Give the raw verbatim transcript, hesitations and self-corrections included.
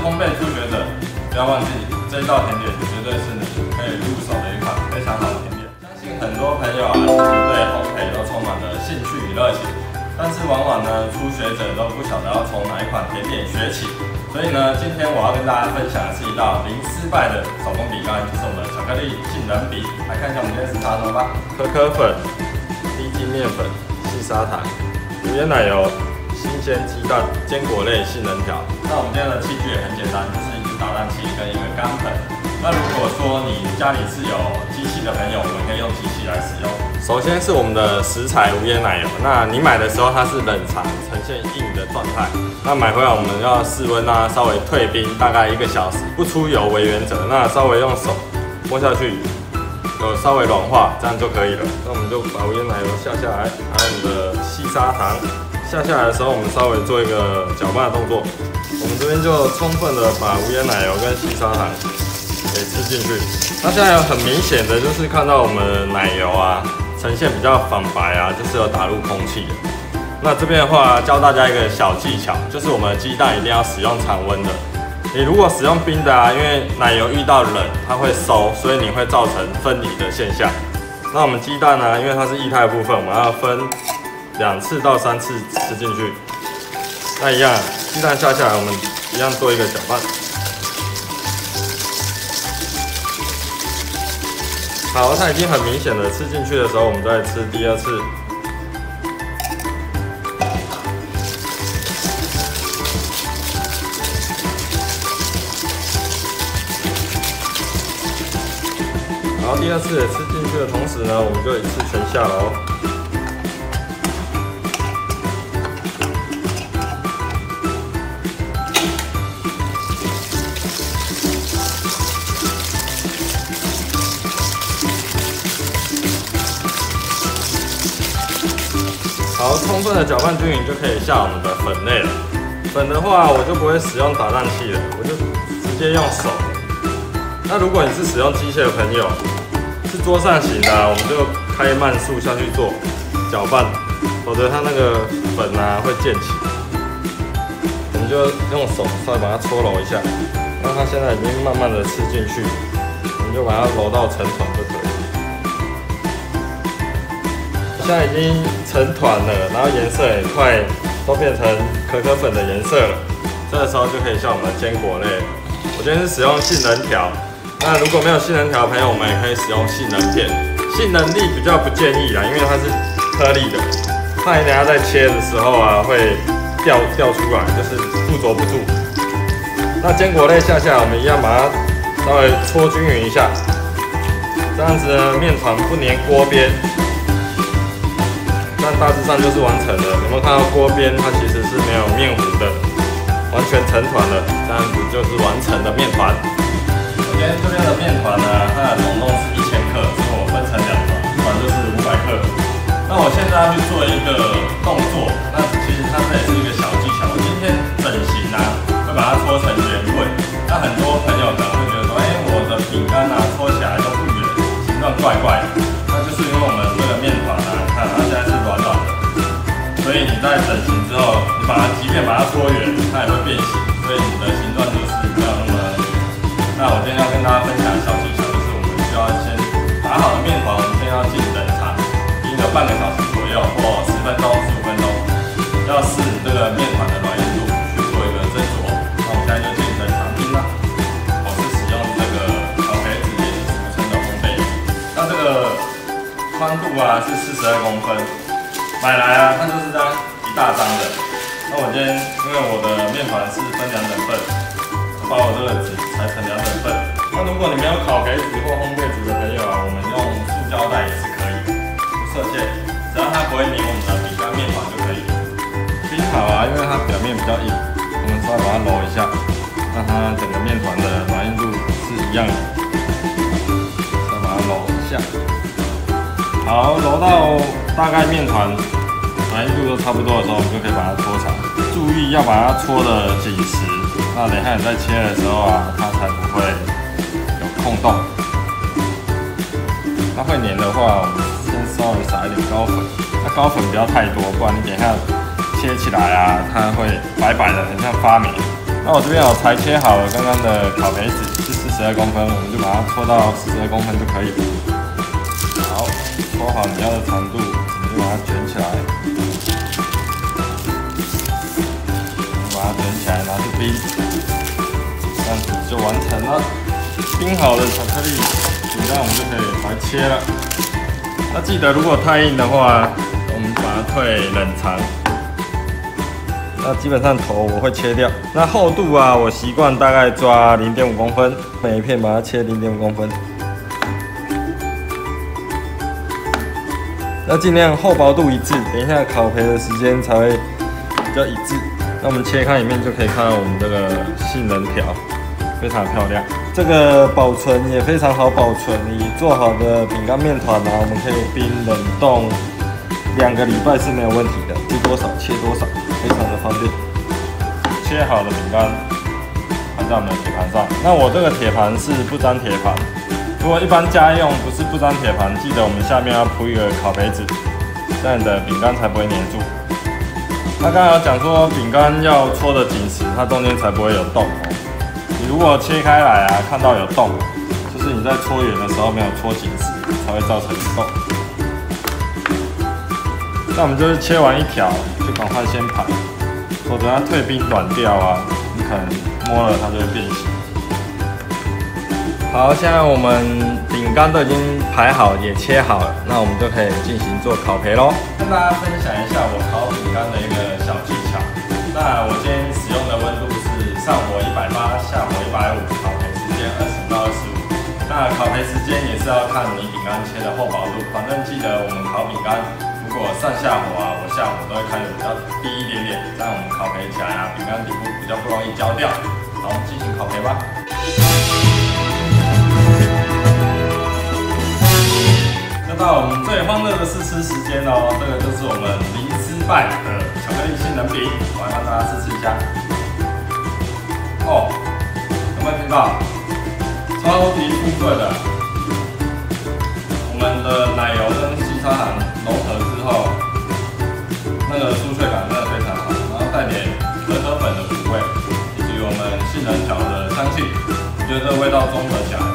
烘焙初学者，不要忘记这一道甜点绝对是你可以入手的一款非常好的甜点。相信很多朋友啊，其实对烘焙都充满了兴趣与热情，但是往往呢，初学者都不晓得要从哪一款甜点学起。所以呢，今天我要跟大家分享的是一道零失败的手工饼干，就是我们的巧克力杏仁饼。来看一下我们今天食材什么吧：可可粉、低筋面粉、细砂糖、无盐奶油、新鲜鸡蛋、坚果类杏仁条。那我们今天的器具也很简单，就是一支打蛋器跟一个钢盆。那如果说你家里是有机器的朋友，我们可以用机器来使用。首先是我们的食材无盐奶油，那你买的时候它是冷藏，呈现硬的状态。那买回来我们要室温啊，稍微退冰，大概一个小时，不出油为原则。那稍微用手摸下去，有稍微软化，这样就可以了。那我们就把无盐奶油下下来，还有我们的细砂糖。下下来的时候，我们稍微做一个搅拌的动作。我们这边就充分的把无盐奶油跟细砂糖给吃进去。那现在有很明显的就是看到我们奶油啊呈现比较反白啊，就是有打入空气的。那这边的话教大家一个小技巧，就是我们的鸡蛋一定要使用常温的。你如果使用冰的啊，因为奶油遇到冷它会收，所以你会造成分离的现象。那我们鸡蛋呢，因为它是液态的部分，我们要分两次到三次吃进去。那一样，鸡蛋下下来，我们一样做一个搅拌。好，它已经很明显的吃进去的时候，我们再吃第二次。然后第二次也吃进去的同时呢，我们就一次全下了哦。好，充分的搅拌均匀就可以下我们的粉类了。粉的话，我就不会使用打蛋器了，我就直接用手。那如果你是使用机械的朋友，是桌上型的、啊，我们就开慢速下去做搅拌，否则它那个粉啊会溅起。我们就用手稍微把它搓揉一下，让它现在已经慢慢的吃进去，我们就把它揉到成团就可以。现在已经成团了，然后颜色也快都变成可可粉的颜色了。这个时候就可以下我们的坚果类。我今天是使用杏仁条，那如果没有杏仁条的朋友，我们也可以使用杏仁片。杏仁粒比较不建议啦，因为它是颗粒的，怕你等下在切的时候啊会掉掉出来，就是附着不住。那坚果类下下来，我们一样把它稍微搓均匀一下，这样子呢面团不粘锅边。但大致上就是完成了。有没有看到锅边？它其实是没有面糊的，完全成团了。这样子就是完成的面团。我今天这边的面团呢，它的总共是一千克，所以我分成两团，一团就是五百克。那我现在要去做一个动作，那其实它这也是一个小技巧。我今天整形啊，会把它搓成圆棍。那很多朋友可能会觉得说，哎、欸，我的饼干啊搓起来都不圆，形状怪怪的。那就是因为我们这个面团啊，看它现在是软软的，所以你在整形之后，你把它即便把它搓圆，它也会变形，所以你的形状就是没有那么圆。那我今天要跟大家分享的小技巧，就是我们需要先打好的面团，我们先要进冷藏，冰个半个小时左右，或十分钟、十五分钟，要试这个面团的软硬度去做一个斟酌。那我们现在就进冷藏冰啦。我是使用这个烤培子，也是俗称的烘焙纸。那这个宽度啊是四十二公分，买来啊它就是这样一大张的。那我今天因为我的面团是分两等份，我把我这个纸裁成两等份。那如果你没有烤培纸或烘焙纸的朋友啊，我们用塑胶袋也是可以，不设限，只要它不会粘我们的饼干面团就可以。冰好啊，因为它表面比较硬，我们稍微把它揉一下，让它整个面团的软硬度是一样的。再把它揉一下。好，揉到大概面团软硬度都差不多的时候，我们就可以把它搓长。注意要把它搓得紧实，那等一下你在切的时候啊，它才不会有空洞。它会粘的话，我们先稍微撒一点高粉。那高粉不要太多，不然你等一下切起来啊，它会白白的，很像发霉。 那我这边有裁切好了刚刚的烤培子，是四十二公分，我们就把它搓到四十二公分就可以了。好，搓好你要的长度，我们就把它卷起来，把它卷起来拿去冰，这样子就完成了。冰好的巧克力饼干，我们就可以来切了。那记得如果太硬的话，我们把它退冷藏。那基本上头我会切掉。那厚度啊，我习惯大概抓零点五公分，每一片把它切零点五公分。要尽量厚薄度一致，等一下烤培的时间才会比较一致。那我们切开里面就可以看到我们这个杏仁条，非常漂亮。这个保存也非常好保存，你做好的饼干面团啊，我们可以冰冷冻两个礼拜是没有问题的，吃多少切多少，非常的方便。切好的饼干盘在我们的铁盘上，那我这个铁盘是不粘铁盘。如果一般家用不是不粘铁盘，记得我们下面要铺一个烤培子，这样你的饼干才不会粘住。那刚才有讲说饼干要搓得紧实，它中间才不会有洞哦。你如果切开来啊，看到有洞，就是你在搓圆的时候没有搓紧实，才会造成洞。那我们就是切完一条，就赶快先排，否则它退冰软掉啊，你可能摸了它就会变形。好，现在我们饼干都已经排好，也切好了，那我们就可以进行做烤培咯。跟大家分享一下我烤饼干的一个小技巧。那我今天使用的温度是上火一百八，下火一百五，烤培时间二十到二十五。那烤培时间也是要看你饼干切的厚薄度，反正记得我们烤饼干，如果上下火啊，我下火都会开得比较低一点点，这样我们烤培起来啊，饼干底部比较不容易焦掉。好，我们进行烤培吧。又到我们最欢乐的试吃时间哦，这个就是我们零失败的巧克力杏仁饼，我来让大家试吃一下。哦，有没有听到？超级酥脆的。我们的奶油跟细砂糖融合之后，那个酥脆感真的非常好，然后带点可可粉的苦味，以及我们杏仁条的香气，我觉得这个味道综合起来